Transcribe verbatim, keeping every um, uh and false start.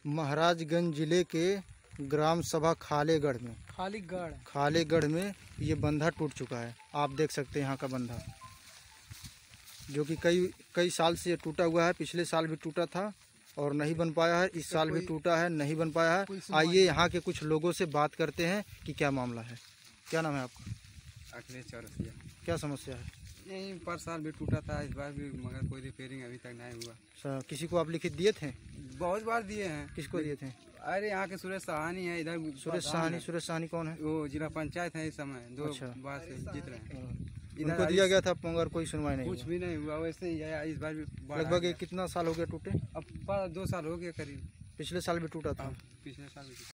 महाराजगंज जिले के ग्राम सभा खालेगढ़ में खालीगढ़ खालेगढ़ में ये बंधा टूट चुका है। आप देख सकते हैं यहाँ का बंधा, जो कि कई कई साल से टूटा हुआ है। पिछले साल भी टूटा था और नहीं बन पाया है, इस साल भी टूटा है, नहीं बन पाया है। आइए यहाँ के कुछ लोगों से बात करते हैं कि क्या मामला है। क्या नाम है आपका? अखिलेश चौरसिया। क्या समस्या है? यही पर साल भी टूटा था, इस बार भी, मगर कोई रिपेयरिंग अभी तक नहीं हुआ। अच्छा, किसी को आप लिखित दिए थे? बहुत बार दिए हैं। किसको दिए थे? अरे यहाँ के सुरेश साहनी है, इधर सुरेश साहनी। सुरेश साहनी कौन है? वो जिला पंचायत है, इस समय दो अच्छा। बार से जीत रहे हैं। उनको दिया गया था मगर कोई सुनवाई नहीं कुछ हुआ। भी नहीं हुआ, वैसे ही है। इस बार भी लगभग कितना साल हो गया टूटे? अब दो साल हो गए करीब। पिछले साल भी टूटा था? पिछले साल भी